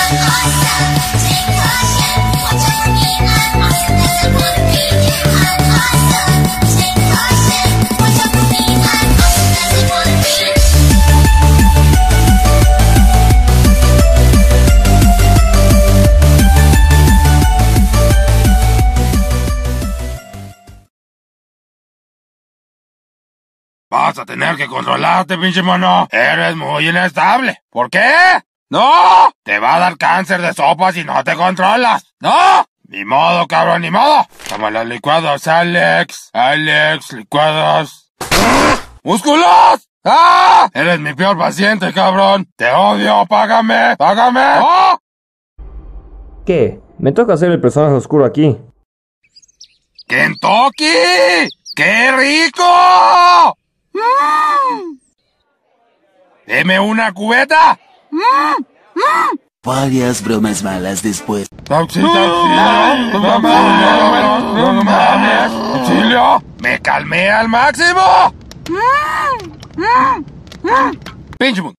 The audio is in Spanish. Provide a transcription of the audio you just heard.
Vas a tener que controlarte, pinche mono. Eres muy inestable. ¿Por qué? ¡No! Te va a dar cáncer de sopa si no te controlas. ¡No! Ni modo, cabrón, ni modo. Toma los licuados, Alex. Alex, licuados. ¡Músculos! ¡Ah! Eres mi peor paciente, cabrón. Te odio, págame. ¡Págame! ¡Oh! ¿Qué? Me toca hacer el personaje oscuro aquí. ¡Kentucky! ¡Qué rico! ¡Deme una cubeta! Varias bromas malas después. ¡Auxilio! ¡Me calmé al máximo! ¡Pinche mono!